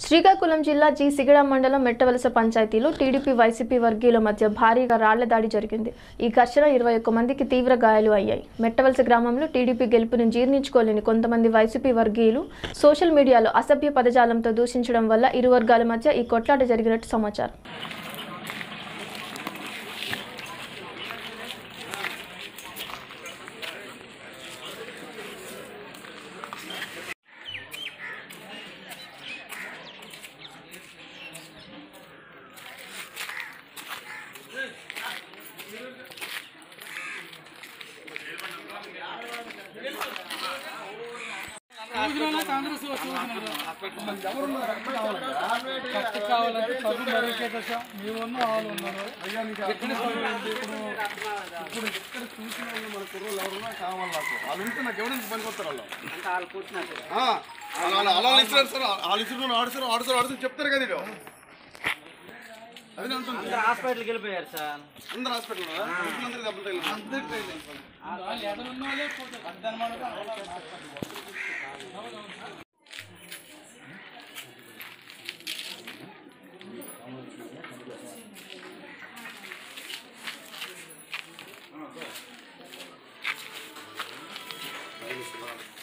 శ్రీకాకుళం జిల్లా జి సిగడ మండలం మెట్టవలస పంచాయతీలో టీడీపీ వైసీపీ వర్గీయుల మధ్య భారీగా రాళ్ల దాడి జరిగింది। ఈ ఘర్షణ 21 మందికి తీవ్ర గాయాలు అయ్యాయి। మెట్టవలస గ్రామంలో టీడీపీ గెలుపును జీర్ణించుకోలేని కొంతమంది వైసీపీ వర్గీయులు సోషల్ మీడియాలో అసభ్య పదజాలంతో దూషించడం వల్ల ఇరు వర్గాల మధ్య ఈ కొట్లాట జరిగినట్టు సమాచారం। कांग्रेस కావాలంటే సభ మరికేదశ మీవన్న ఆలు ఉన్నారు ఎక్కడ ఇప్పుడు ఎక్కడ చూసిన మన కుర్రోళ్ళు ఎవరున్నా కావాలి నాకు వాళ్ళు ఉంటే నాకు ఎవరికి పనికొస్తారు వాళ్ళు అంటే వాళ్ళు కూర్చున్నారు అలా ఇస్తారు సార్ వాళ్ళు ఇస్తారు ఆడుతారు చెప్తారు కదా ఇది అదే అంటుంది హాస్పిటల్కి వెళ్ళిపోయారు సార్ అందరు హాస్పిటల్ అందరికి దెబ్బలు తగిలి అందరికి ఎదరున్నోళ్ళే Thank you.